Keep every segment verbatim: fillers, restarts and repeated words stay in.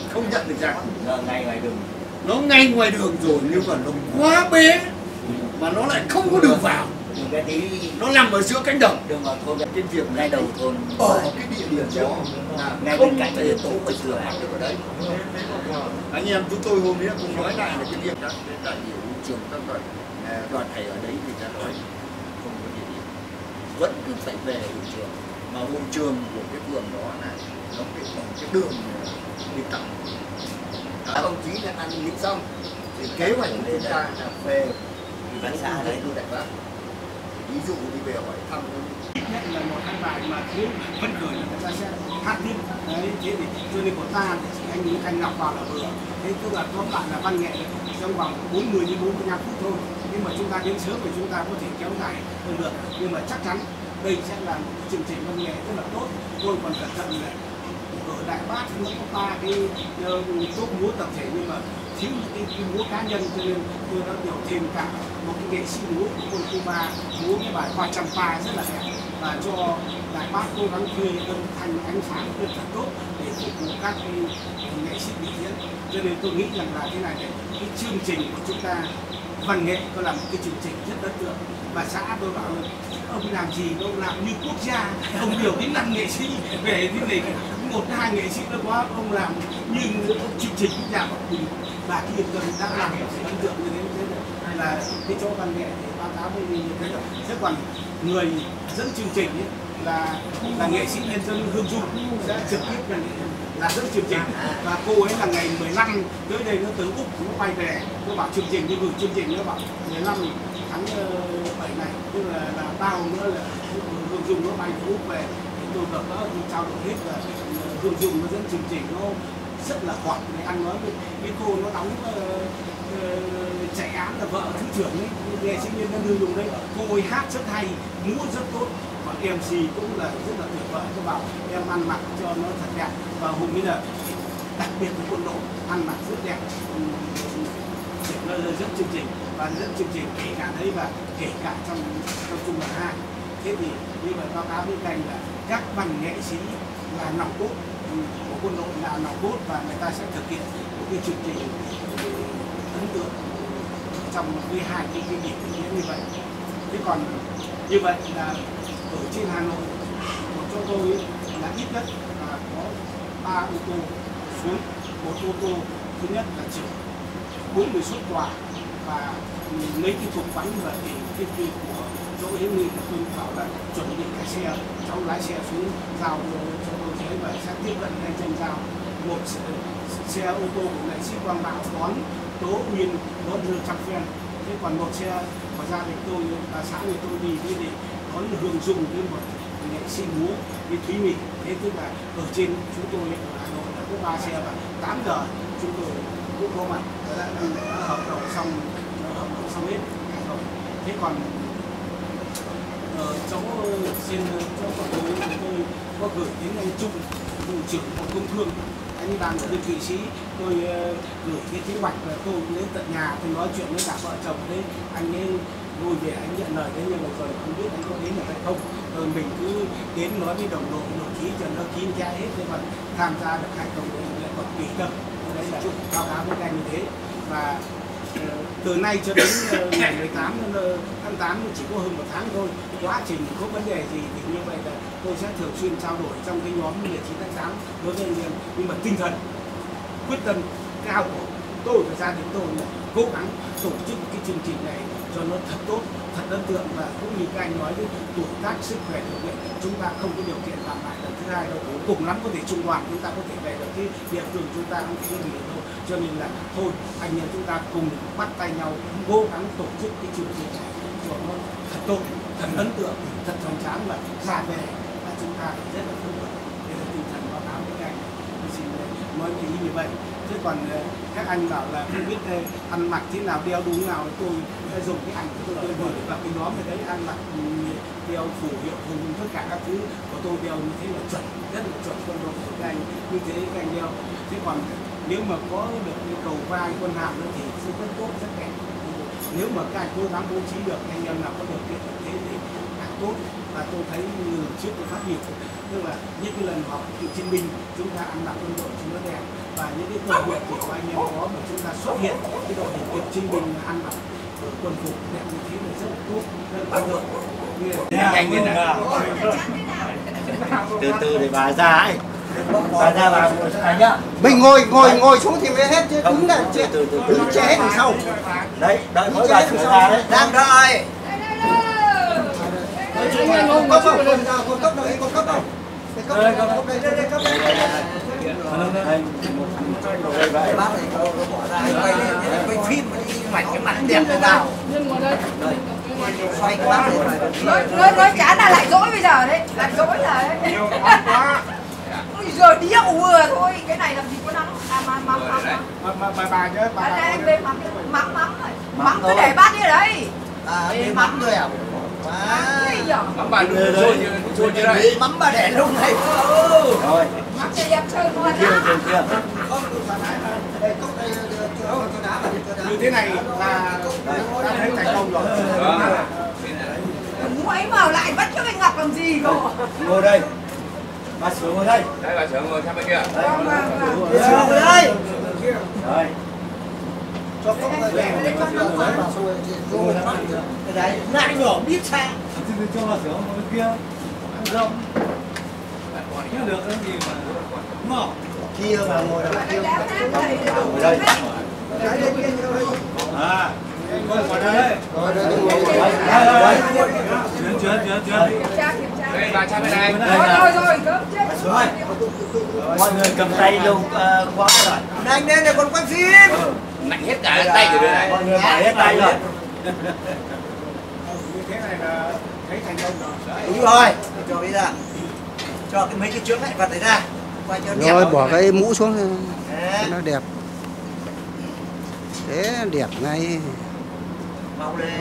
không nhận được ra. Ngay ngoài đường. Nó ngay ngoài đường rồi nhưng mà nó quá bé mà nó lại không có đường vào. Nó nằm ở giữa cánh đồng. Đường vào thôn cái việc ngay đầu thôn. Ở cái địa điểm đó là ngay bên cạnh cái tổ của trường được ở đấy. Anh em chúng tôi hôm nay cũng nói lại là cái việc đó đến đại biểu trường các đoàn đoàn thầy ở đấy thì đã nói không có địa điểm, vẫn cứ phải về hội trường, mà hội trường của cái phường đó là nó cái cái đường đi tặng. Các đồng chí đã ăn nghỉ xong thì kế hoạch của chúng ta là về thì bán xã đấy tôi đại bác, ví dụ đi về hỏi thăm nhất là một hai bài mà thiếu vẫn gửi là người ta sẽ hát tiếp đấy, thế thì cho nên của ta thì anh nghĩ anh Ngọc vào là vừa, thế tức là tóm lại là văn nghệ trong vòng bốn mươi đến bốn mươi lăm phút thôi, nhưng mà chúng ta đến sớm thì chúng ta có thể kéo dài hơn được, nhưng mà chắc chắn đây sẽ là một chương trình văn nghệ rất là tốt. Tôi còn cẩn thận là ở Đại Bác nó có ba cái tốt múa tập thể nhưng mà thiếu cái, cái múa cá nhân, cho nên tôi đã điều thêm cả một cái nghệ sĩ múa của quân Cuba múa cái bài Hoa Trăm Pa rất là đẹp, và cho Đại Bác cố gắng thuê âm thanh ánh sáng rất là tốt để phục vụ các cái nghệ sĩ biểu diễn. Cho nên tôi nghĩ rằng là thế này, cái chương trình của chúng ta văn nghệ có là một cái chương trình rất ấn tượng, và xã tôi bảo là ông làm gì ông làm như quốc gia, ông biểu đến năm nghệ sĩ về thế này một hai nghệ sĩ nó quá, ông làm như chương trình quốc gia của mình, và cái yên tâm đã làm ấn tượng như thế. Thế là cái chỗ văn nghệ thì báo cáo với như thế rồi. Thế còn người dẫn chương trình ấy, là là nghệ sĩ nhân dân Hương Dung sẽ trực tiếp là, là dẫn chương trình, và cô ấy là ngày mười lăm tới đây nó từ Úc nó quay về, tôi bảo chương trình như gửi chương trình nó bảo mười lăm tháng bảy này, tức là là bao nữa là Hương Dung nó bay từ Úc về, thì tôi gặp nó đi trao đổi hết là Hương Dung nó dẫn chương trình nó rất là gọn. Để anh nói với cái cô nó đóng uh, uh, chạy án là vợ thứ trưởng ấy, nghệ sĩ nhân dân Hương Dung đấy, cô ấy hát rất hay, múa rất tốt, còn em xê cũng là rất là tuyệt vời. Tôi bảo em ăn mặc cho nó thật đẹp, và hôm nay là đặc biệt là quân đội ăn mặc rất đẹp để nó dẫn chương trình, và dẫn chương trình kể cả đấy và kể cả trong trong trung đoàn hai. Thế thì như vậy báo cáo với các anh là các văn nghệ sĩ là nòng cốt của quân đội, là nòng cốt, và người ta sẽ thực hiện một cái chương trình ấn tượng trong cái hai cái cái điểm diễn như vậy. Thế còn như vậy là ở trên Hà Nội của cho tôi là ít nhất là có ba ô tô xuống, một ô tô thứ nhất là chở bốn mươi suất quà và mấy cái thùng bánh và thì cái gì của chỗ Hiếu Nghị là tôi bảo là chuẩn bị cái xe, cháu lái xe xuống giao cho tôi thấy và sẽ tiếp cận ngay trên giao. Một xe, xe ô tô của nghệ sĩ Quang Bảo đón Tố Nguyên đón đưa Trăm Phen, thế còn một xe của gia đình tôi và xã người tôi đi đi để đón Hương Dung với một nghệ sĩ múa với Thúy Mỹ. Thế tức là ở trên chúng tôi ở Hà Nội là có ba xe và tám giờ chúng tôi cũng có mặt, đã, đã hợp đồng xong hợp đồng xong hết rồi. Thế còn ở chỗ trên chỗ của tôi tôi có gửi đến anh Trung, vụ trưởng bộ công thương, anh đang ở đơn vị sĩ, tôi uh, gửi cái kế hoạch là tôi đến tận nhà tôi nói chuyện với cả vợ chồng đấy, anh ấy ngồi về anh nhận lời thế, nhưng mà rồi không biết anh có đến được hay không, rồi mình cứ đến nói với đồng đội đồng chí cho nó kín kẽ hết, thế mà tham gia được hay không đấy lại còn tùy tâm. Đấy là báo cáo với anh như thế. Và uh, từ nay cho đến uh, ngày mười tám tháng tám chỉ có hơn một tháng thôi, quá trình có vấn đề gì thì như vậy là tôi sẽ thường xuyên trao đổi trong cái nhóm mười chín tháng tám đối với anh em, nhưng mà tinh thần quyết tâm cao của tôi và gia đình tôi là cố gắng tổ chức cái chương trình này cho nó thật tốt, thật ấn tượng, và cũng như các anh nói với tuổi tác sức khỏe điều kiện chúng ta không có điều kiện làm lại lần thứ hai đâu, cùng lắm có thể trung đoàn chúng ta có thể về được cái địa phương chúng ta không có gì đâu, cho nên là thôi anh em chúng ta cùng bắt tay nhau cố gắng tổ chức cái chương trình này cho nó thật tốt, thật ấn tượng, thật hoành tráng, và ra về là chúng ta rất là phấn khởi. Đây là tinh thần báo cáo với các anh, tôi xin nói ý như vậy. Chứ còn các anh bảo là không biết ăn mặc thế nào, đeo đúng nào, tôi dùng cái ảnh của tôi tôi gửi vào cái nhóm này đấy, ăn mặc đeo phù hiệu dùng tất cả các thứ của tôi đeo như thế là chuẩn, rất là chuẩn quân đội của các anh, như thế các anh đeo. Thế còn nếu mà có được cái cầu vai quân hàm nữa thì sẽ rất tốt, rất đẹp. Nếu mà các anh cố gắng bố trí được anh em nào có điều kiện thế thì càng tốt. Và tôi thấy như trước tôi phát biểu, tức là những cái lần họp cựu chiến binh chúng ta ăn mặc quân đội chúng nó đẹp, và những cái công việc thì của anh em có mà chúng ta xuất hiện cái đội hình tiệp trinh bình ăn mặc quần phục đẹp như thế là rất là tốt, rất là được. Nhanh như này. Từ từ để bà ra ấy. Bà ra bà ngồi chỗ này nhá. Mình ngồi ngồi ngồi xuống thì mới hết chứ đứng là từ từ từ đứng che hết đằng sau. Đấy, đợi mỗi bà sửa ra đấy. Đang đợi. Con cốc không? Con cốc đâu? Con cốc đâu? Đây cốc đây đây đây cốc đây. Bác này bỏ ra quay lên quay phim mảnh cái mặt đẹp thế nào? Xoay cái bác này. Nói nói nói chán là lại dỗi bây giờ đấy, lại dỗi là đấy. Ôi giời điệu vừa thôi, cái này làm gì có nắng. À mắm mắm mắm. Mà mà bà bà chứ, bà. Đây anh về mắm mắm mắm rồi. Mắm cứ để bát đi ở đây. À, mắm thôi à? Mắm bà đưa rồi, chua như đây. Mắm bà để lúc này. Rồi. Mắm cho đẹp trơn luôn Chưa á. chưa chưa. Như thế này là đã thấy thành công rồi. Mũ ấy vào lại bắt cho anh Ngọc làm gì cơ. Ngồi đây. Bà sửa ngồi đây. Đây bà sửa ngồi sang bên kia. Vâng vâng vâng. Sửa ngồi đây. Rồi. Cho cốc này về để cho nó vào rồi cái đấy nãy nhỏ biết sang cho bà sửa ngồi kia ăn rộng nhớ được cái gì mà đúng không? kia mà ngồi đằng kia Ngồi đây. cái đây kia đâu đây À ngồi ngồi đây rồi đây chuyển chuyển chuyển chuyển Kiểm tra kiểm tra. Đây bà sang bên này. Rồi rồi rồi cớp chết. Rồi. Mọi người cầm tay lâu quá rồi. nhanh lên để còn quay phim Nặng hết cả tay của đứa này. Mọi người phải hết tay rồi. Như thế này là thấy thành công rồi. đúng rồi cho bây giờ cho cái mấy cái chướng ngại vật này ra quay cho đẹp Rồi bỏ cái mũ xuống đấy. nó đẹp. Thế đẹp ngay. mau lên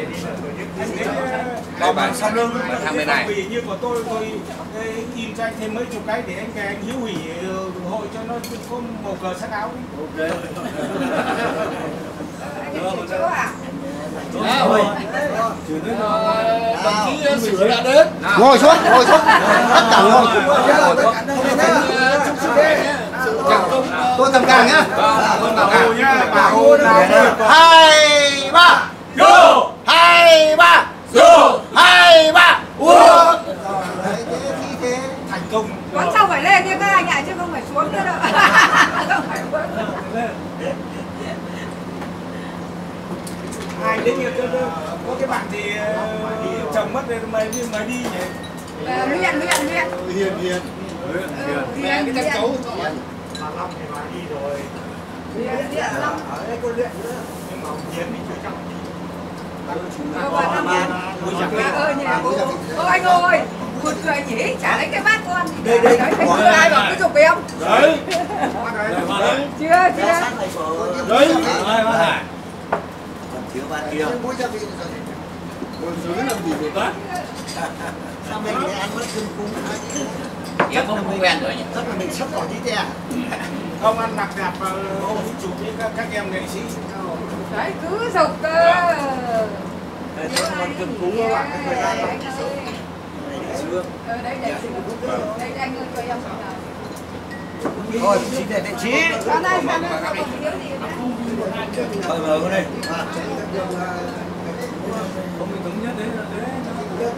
Đây bà sau lưng bà sang bên này. Vì như của tôi tôi in cho anh thêm mấy chục cái để anh anh hiếu hủy hội cho nó có màu cờ sắc áo. ok Anh kiểm chỗ à? Rồi. chuyển đến đồng chí sửa đã đến ngồi xuống ngồi xuống tất cả ngồi tôi cầm càng nhá Bảo nhá, bảo là hai ba go. hai ba Go. hai ba ua thế Thành công. Con sau phải lên nha các anh ạ chứ không phải xuống nữa đâu. Không phải xuống. Ai đến như có, có cái bạn thì chồng mất rồi mày mày đi nhỉ? Ờ, luyện luyện luyện. hiền hiền Ừ, luyện luyện. Bà Long thì bà đi rồi. Luyện luyện lắm. ở đây có luyện nữa Nhưng mà Hiền thì chưa trong. Ờ, bà Năm Hiền. À, ờ, nhà cô. Ô anh ơi, buồn cười nhỉ, chả lấy cái bát con. Đây, đây. Đấy, thấy chưa ai bảo cứ dục em. đấy Chưa, chưa. đấy ai bắt hải Còn thiếu ba kia. muối gia vị rồi còn dưới làm gì của ta sao mình lại ăn mất cơm cúng Em không không quen rồi nhỉ. rất là mình sắp bỏ đi thế à Không ăn mặc đẹp và hôm chụp với các, các em nghệ sĩ. Đấy, cứ dục cơ. Đây, tôi còn cơm cúng các bạn cái thời gian Anh đó ơi. Ờ, đấy, đây, đây, anh ơi, cho em một nào. thôi xin để vị trí Con ơi, con ơi, không thiếu gì nữa. Mời mời qua đây. không bị thống nhất đấy là thế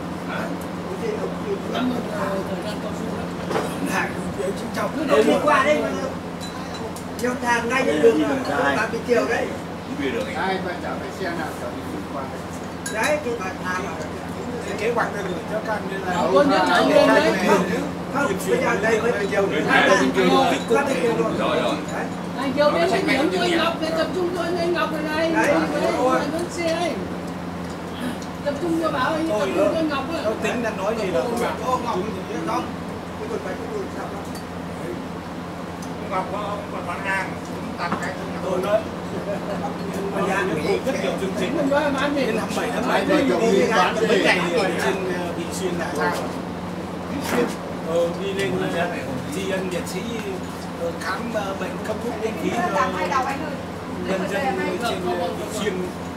Để đi qua đây theo thang ngay trên đường tám mươi chiều đấy Đi được ấy. Ai mà chả phải xe nào chả phải đi qua. đấy cái bàn thang Cái kế hoạch tôi gửi cho các anh là Con nhớ cháu lên đấy. không bây giờ đây mới bị chiều đến Hai bên kia rồi. quá thì chiều rồi Rồi rồi. Anh Kiều đến anh Nguyễn Nguyễn Ngọc để tập trung cho anh Ngọc này này. Đấy. Anh Nguyễn xe anh. Tập trung cho bảo anh tập trung cho anh Ngọc Tôi tính là nói gì là không phải có Ngọc gì không? cái quần phải cái quần sao đó Ngọc có còn bán hàng tặng cái tôi nói thời gian nghỉ rất nhiều chương trình Mình nói bán gì? đến tháng bảy tháng bảy rồi đi bán mấy ngày ở trên Vị Xuyên Đà Trang ờ, đi lên tri ân liệt sĩ khám bệnh cấp thuốc miễn phí Làm hai đầu anh ơi. nhân dân trên Vị Xuyên